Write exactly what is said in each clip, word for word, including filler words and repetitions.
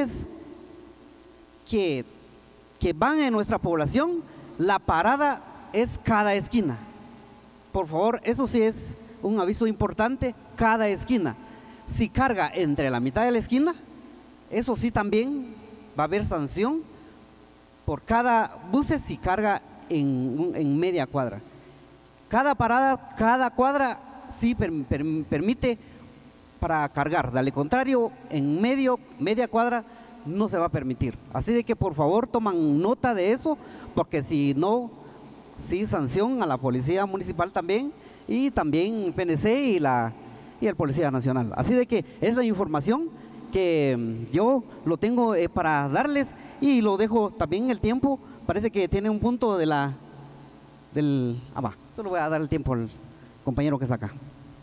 buses que, que van en nuestra población, la parada es cada esquina. Por favor, eso sí es un aviso importante, cada esquina. Si carga entre la mitad de la esquina, eso sí también va a haber sanción por cada bus si carga en, en media cuadra. Cada parada, cada cuadra sí per, per, permite para cargar, de lo contrario, en medio, media cuadra no se va a permitir. Así de que por favor toman nota de eso, porque si no, sí sanción a la Policía Municipal también, y también P N C y, la, y el Policía Nacional. Así de que es la información que yo lo tengo eh, para darles, y lo dejo también el tiempo. Parece que tiene un punto de la del ah va, esto le voy a dar el tiempo al compañero que está acá.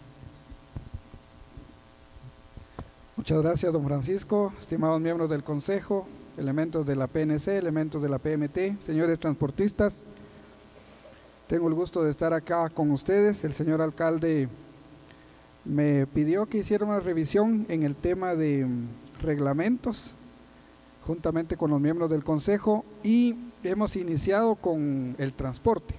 Muchas gracias, don Francisco. Estimados miembros del Consejo, elementos de la P N C, elementos de la P M T, señores transportistas, tengo el gusto de estar acá con ustedes. El señor alcalde me pidió que hiciera una revisión en el tema de reglamentos juntamente con los miembros del Consejo, y hemos iniciado con el transporte.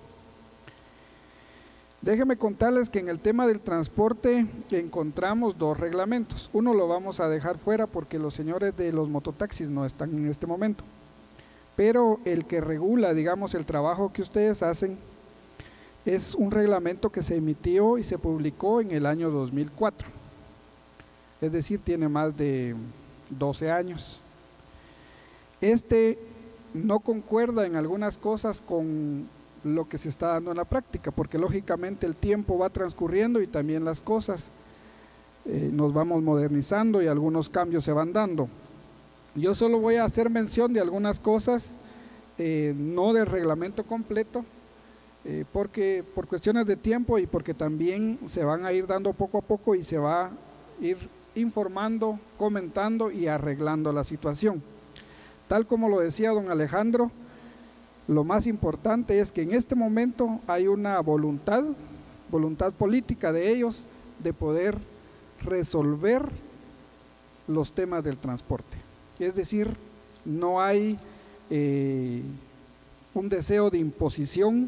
Déjenme contarles que en el tema del transporte encontramos dos reglamentos. Uno lo vamos a dejar fuera porque los señores de los mototaxis no están en este momento, pero el que regula, digamos, el trabajo que ustedes hacen es un reglamento que se emitió y se publicó en el año dos mil cuatro, es decir, tiene más de doce años. Este no concuerda en algunas cosas con lo que se está dando en la práctica, porque lógicamente el tiempo va transcurriendo y también las cosas eh, nos vamos modernizando y algunos cambios se van dando. Yo solo voy a hacer mención de algunas cosas, eh, no del reglamento completo, eh, porque por cuestiones de tiempo y porque también se van a ir dando poco a poco y se va a ir informando, comentando y arreglando la situación. Tal como lo decía don Alejandro, lo más importante es que en este momento hay una voluntad, voluntad política de ellos de poder resolver los temas del transporte. Es decir, no hay eh, un deseo de imposición,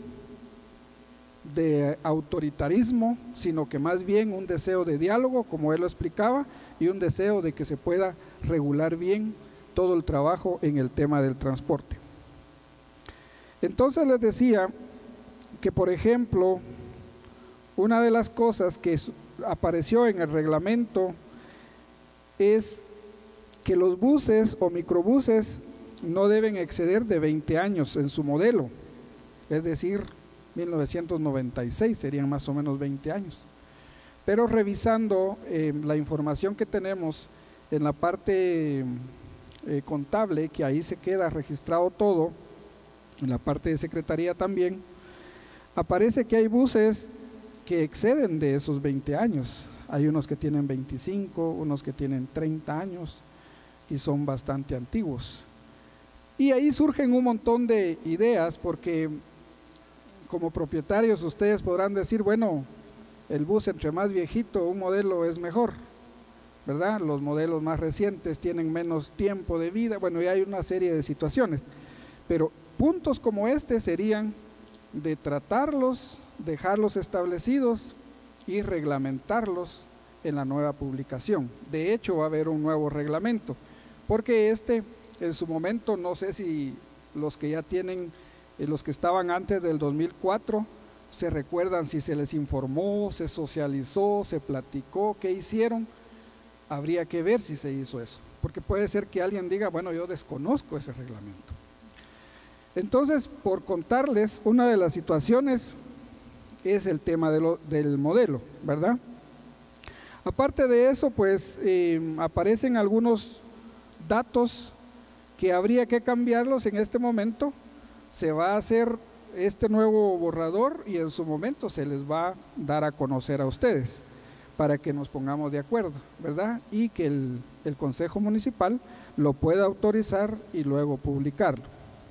de autoritarismo, sino que más bien un deseo de diálogo, como él lo explicaba, y un deseo de que se pueda regular bien todo el trabajo en el tema del transporte. Entonces les decía que, por ejemplo, una de las cosas que apareció en el reglamento es que los buses o microbuses no deben exceder de veinte años en su modelo, es decir, mil novecientos noventa y seis serían más o menos veinte años. Pero revisando eh, la información que tenemos en la parte eh, contable, que ahí se queda registrado todo, en la parte de secretaría también, aparece que hay buses que exceden de esos veinte años. Hay unos que tienen veinticinco, unos que tienen treinta años y son bastante antiguos. Y ahí surgen un montón de ideas, porque como propietarios ustedes podrán decir, bueno, el bus entre más viejito, un modelo es mejor, ¿verdad? Los modelos más recientes tienen menos tiempo de vida, bueno, y hay una serie de situaciones, pero puntos como este serían de tratarlos, dejarlos establecidos y reglamentarlos en la nueva publicación. De hecho, va a haber un nuevo reglamento, porque este en su momento, no sé si los que ya tienen, eh, los que estaban antes del dos mil cuatro, se recuerdan si se les informó, se socializó, se platicó, qué hicieron. Habría que ver si se hizo eso, porque puede ser que alguien diga, bueno, yo desconozco ese reglamento. Entonces, por contarles, una de las situaciones es el tema de lo, del modelo, ¿verdad? Aparte de eso, pues eh, aparecen algunos datos que habría que cambiarlos en este momento. Se va a hacer este nuevo borrador y en su momento se les va a dar a conocer a ustedes para que nos pongamos de acuerdo, ¿verdad? Y que el, el Consejo Municipal lo pueda autorizar y luego publicarlo.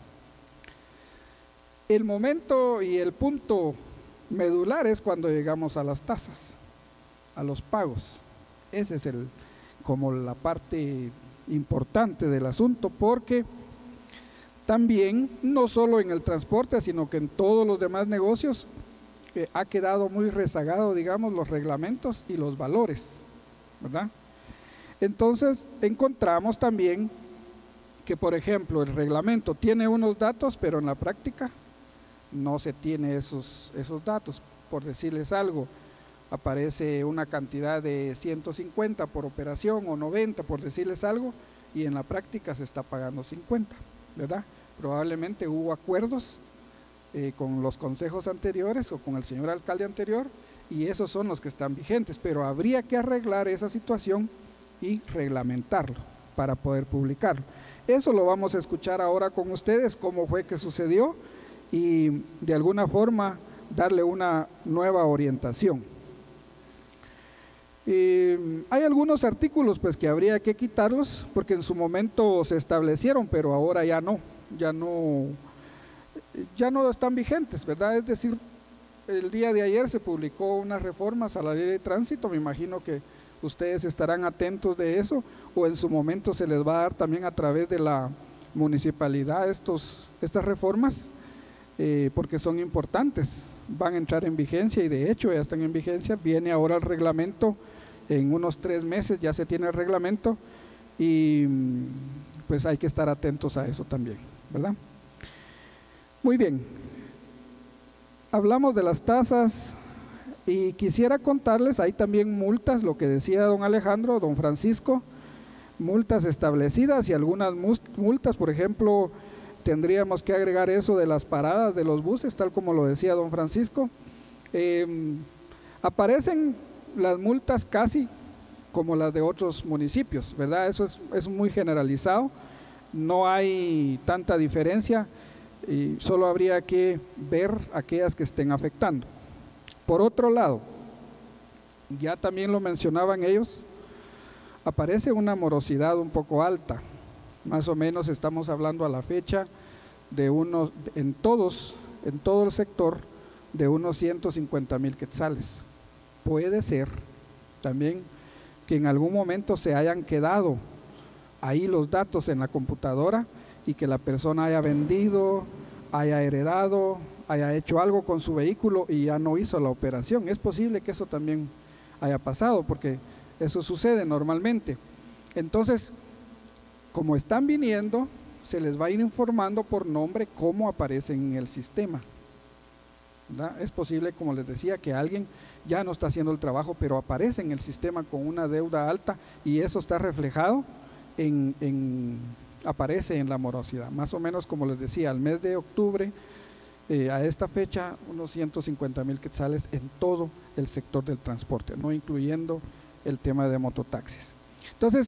El momento y el punto medular es cuando llegamos a las tasas, a los pagos. Ese es el, como la parte importante del asunto, porque también, no solo en el transporte, sino que en todos los demás negocios, eh, ha quedado muy rezagado, digamos, los reglamentos y los valores, ¿verdad? Entonces, encontramos también que, por ejemplo, el reglamento tiene unos datos, pero en la práctica no se tiene esos, esos datos. Por decirles algo, aparece una cantidad de ciento cincuenta por operación o noventa, por decirles algo, y en la práctica se está pagando cincuenta, ¿verdad? Probablemente hubo acuerdos eh, con los consejos anteriores o con el señor alcalde anterior, y esos son los que están vigentes, pero habría que arreglar esa situación y reglamentarlo para poder publicarlo. Eso lo vamos a escuchar ahora con ustedes, cómo fue que sucedió, y de alguna forma darle una nueva orientación. Eh, hay algunos artículos pues que habría que quitarlos porque en su momento se establecieron, pero ahora ya no, ya no, ya no están vigentes, ¿verdad? Es decir, el día de ayer se publicó unas reformas a la ley de tránsito, me imagino que ustedes estarán atentos de eso, o en su momento se les va a dar también a través de la municipalidad estos, estas reformas, eh, porque son importantes, van a entrar en vigencia y de hecho ya están en vigencia. Viene ahora el reglamento, en unos tres meses ya se tiene el reglamento y pues hay que estar atentos a eso también, ¿verdad? Muy bien, hablamos de las tasas y quisiera contarles, hay también multas, lo que decía don Alejandro, don Francisco, multas establecidas y algunas multas, por ejemplo, tendríamos que agregar eso de las paradas de los buses, tal como lo decía don Francisco. Eh, aparecen las multas casi como las de otros municipios, ¿verdad? Eso es, es muy generalizado, no hay tanta diferencia y solo habría que ver aquellas que estén afectando. Por otro lado, ya también lo mencionaban ellos, aparece una morosidad un poco alta, más o menos estamos hablando a la fecha de unos, en todos, en todo el sector, de unos ciento cincuenta mil quetzales. Puede ser también que en algún momento se hayan quedado ahí los datos en la computadora y que la persona haya vendido, haya heredado, haya hecho algo con su vehículo y ya no hizo la operación. Es posible que eso también haya pasado porque eso sucede normalmente. Entonces, como están viniendo, se les va a ir informando por nombre cómo aparecen en el sistema, ¿verdad? Es posible, como les decía, que alguien ya no está haciendo el trabajo, pero aparece en el sistema con una deuda alta y eso está reflejado en, en aparece en la morosidad. Más o menos, como les decía, al mes de octubre, eh, a esta fecha, unos ciento cincuenta mil quetzales en todo el sector del transporte, no incluyendo el tema de mototaxis. Entonces,